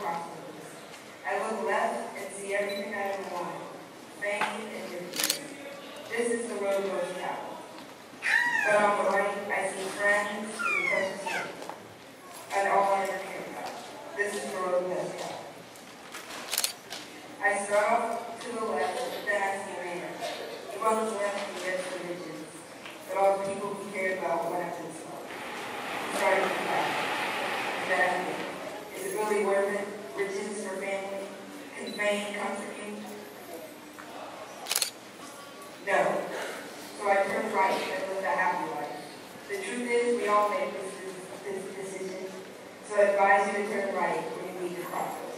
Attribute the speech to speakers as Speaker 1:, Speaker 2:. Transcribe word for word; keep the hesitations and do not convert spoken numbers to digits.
Speaker 1: crossroads. I look left and see everything I ever wanted, fame and riches. This is the road most traveled. But on the right, I see friends who precious things, and all I ever care about. This is the road less traveled. I start off to the left, but then I see man. The road is left and gets the riches, but all the people who cared about what I've been sold. Starting to back. Exactly. Is it really worth it? Riches for family? Can fame comfort you? No. So I turn right and live a happy life. The truth is, we all make this, this decision. So I advise you to turn right when you meet the crossroads.